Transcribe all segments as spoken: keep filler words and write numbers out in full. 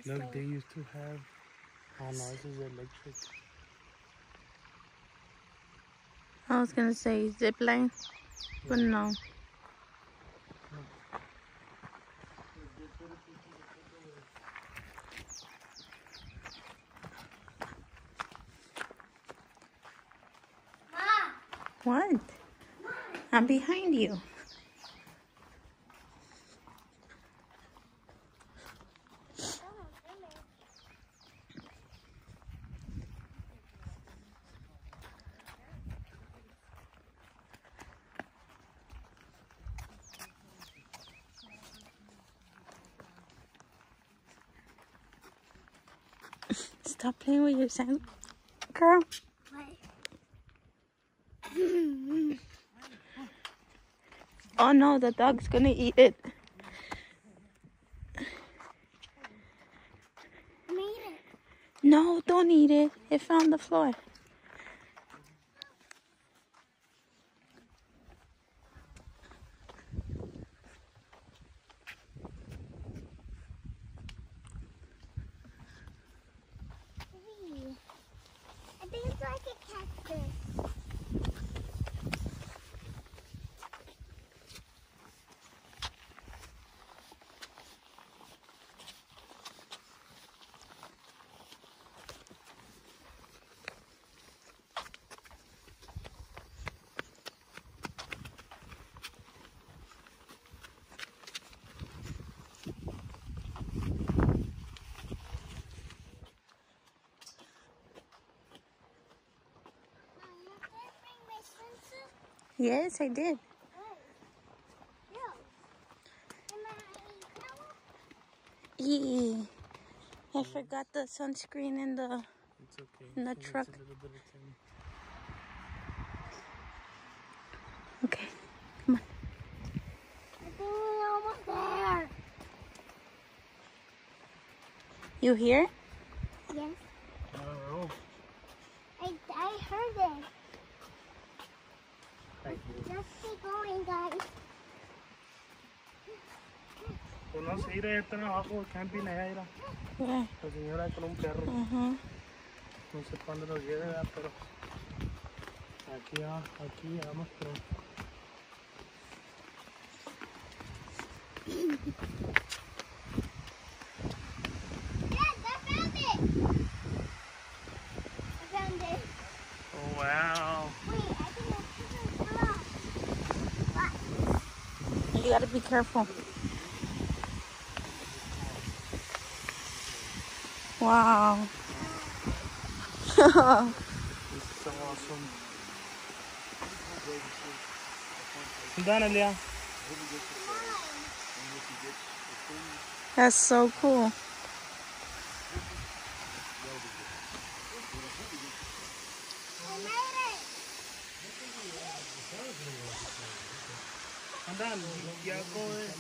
Look, way. They used to have. Oh no, this is electric. I was gonna say zip line, but yeah. No. Ma. What? Ma. I'm behind you. Stop playing with your sand, girl. What? Oh no, the dog's gonna eat it. I made it. No, don't eat it. It fell on the floor. I think it's like a cactus. Yes, I did. Yeah. I forgot the sunscreen in the it's okay. in the It's truck. A little bit of time. Okay, come on. I think we're almost there. You here? Yes. Oh. I, I heard it. Just keep going, guys. Pues no sé, ir están abajo, camping allá, Yeah. la señora con un perro. Uh-huh. No sé cuándo lo lleve, ¿verdad? Pero aquí, aquí vamos pronto. Yes, I found it. I found it. Oh, wow. Wait, I think that's what? You gotta be careful. Wow. This is so awesome. Done, Elia. That's so cool. I made it. I'm done. Yeah, go ahead.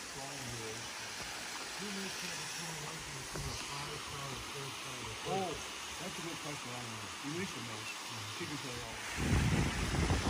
Oh, that's a good place for animals. You need some of those. Chickens are all.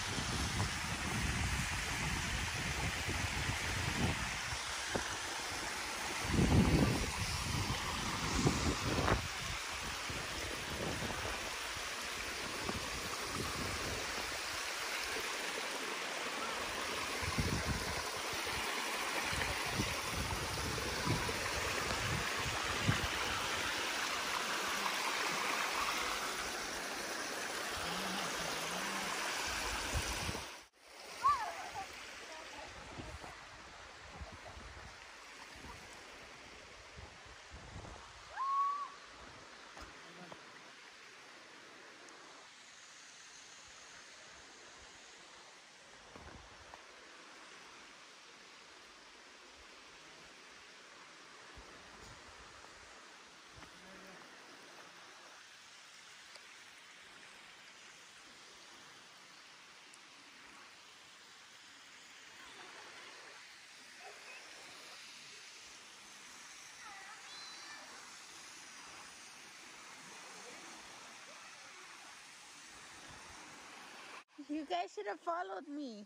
You guys should have followed me.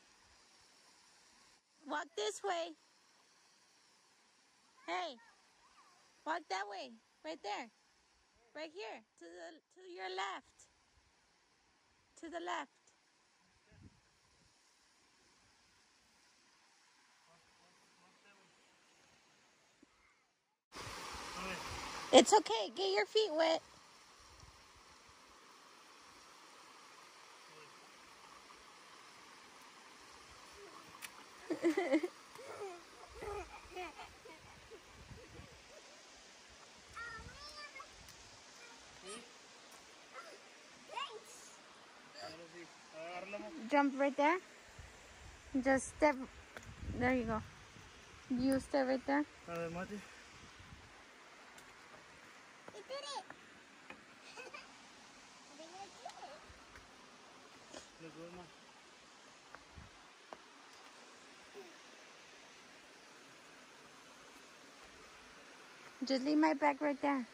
Walk this way. Hey. Walk that way. Right there. Right here. To the to your left. To the left. It's okay. Get your feet wet. Jump right there. Just step. There you go. You stay right there. A ver, Mati. We did it. I think I did it. Let's go, Ma. Just leave my bag right there.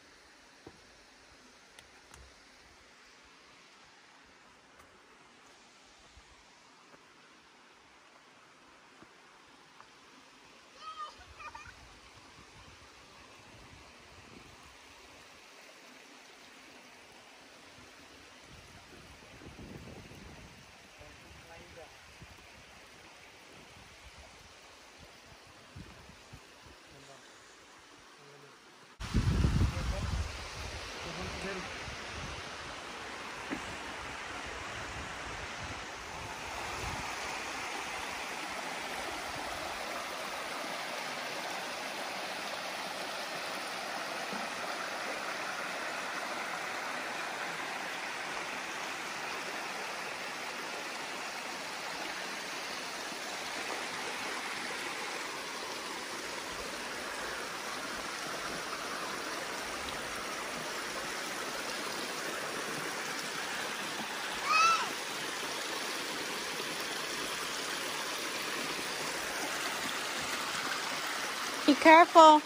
Be careful.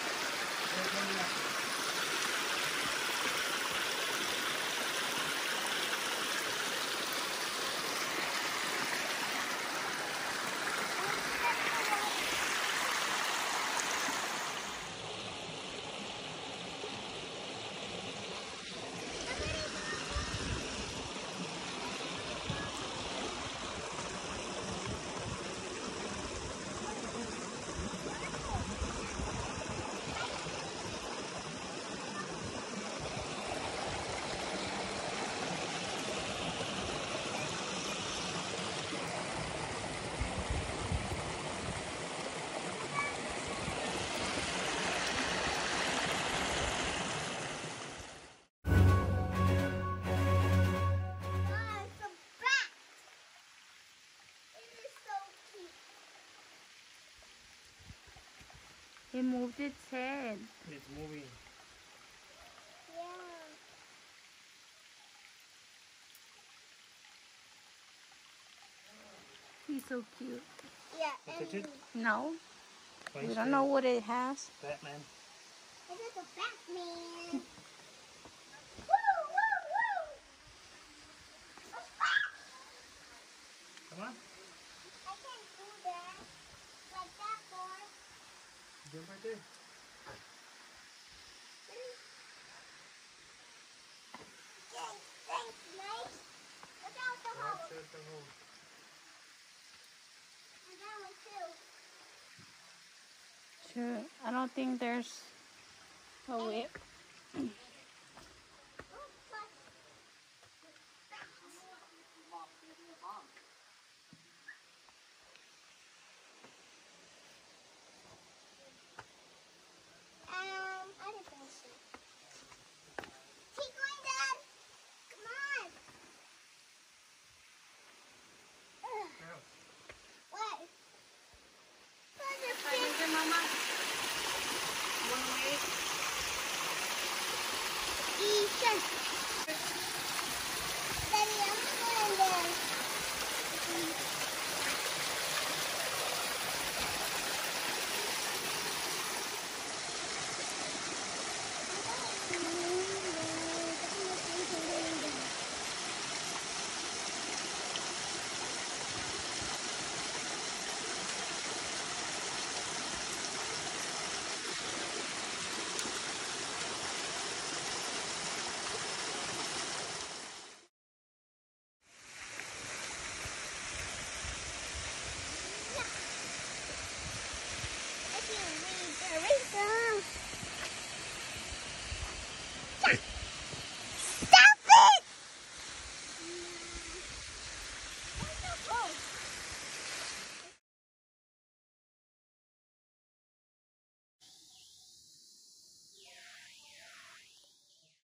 Ah, it's a bat. It is so cute. It moved its head. It's moving. Yeah. He's so cute. Yeah, Look and at it. No, Fine we don't know tail. what it has. Batman. it is a Batman. Woo, woo, woo. A bat. Come on. I can't do that. Like that, boy. Jump right there. Thanks, thanks, Mike. Look out the Watch hole. out the hole. And that one too. Sure. I don't think there's a whip.